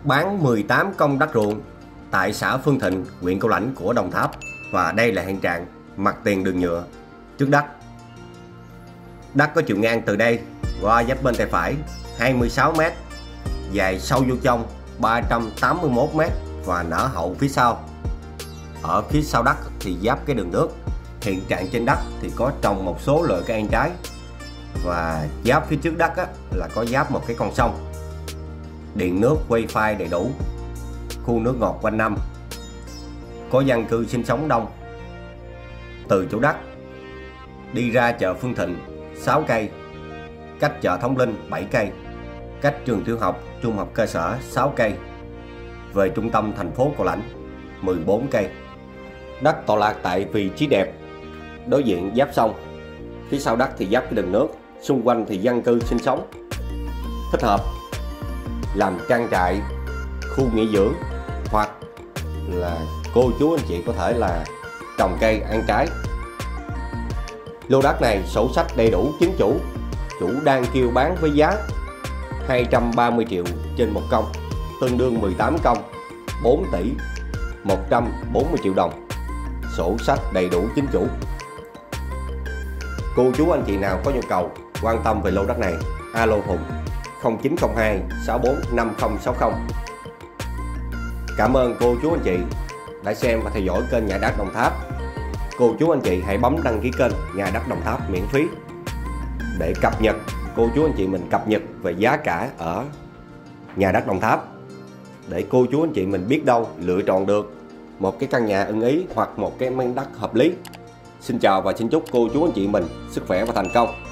bán 18 công đất ruộng tại xã Phương Thịnh, huyện Cao Lãnh của Đồng Tháp. Và đây là hiện trạng mặt tiền đường nhựa trước đất. Đất có chiều ngang từ đây qua giáp bên tay phải 26 m, dài sâu vô trong 381 m và nở hậu phía sau. Ở phía sau đất thì giáp cái đường nước. Hiện trạng trên đất thì có trồng một số loại cây ăn trái, và giáp phía trước đất là có giáp một cái con sông. Điện nước wifi đầy đủ, khu nước ngọt quanh năm, có dân cư sinh sống đông. Từ chỗ đất đi ra chợ Phương Thịnh 6 cây, cách chợ Thống Linh 7 cây, cách trường tiểu học trung học cơ sở 6 cây, về trung tâm thành phố Cao Lãnh 14 cây. Đất tọa lạc tại vị trí đẹp, đối diện giáp sông. Phía sau đất thì giáp cái đường nước, xung quanh thì dân cư sinh sống, thích hợp làm trang trại, khu nghỉ dưỡng, hoặc là cô chú anh chị có thể là trồng cây ăn trái. Lô đất này sổ sách đầy đủ chính chủ, chủ đang kêu bán với giá 230 triệu trên một công, tương đương 18 công, 4 tỷ 140 triệu đồng. Sổ sách đầy đủ chính chủ. Cô chú anh chị nào có nhu cầu quan tâm về lô đất này, alo Hùng 0902 64 5060. Cảm ơn cô chú anh chị đã xem và theo dõi kênh Nhà Đất Đồng Tháp. Cô chú anh chị hãy bấm đăng ký kênh Nhà Đất Đồng Tháp miễn phí để cập nhật, cô chú anh chị mình cập nhật về giá cả ở Nhà Đất Đồng Tháp, để cô chú anh chị mình biết đâu lựa chọn được một cái căn nhà ưng ý hoặc một cái miếng đất hợp lý. Xin chào và xin chúc cô chú anh chị mình sức khỏe và thành công.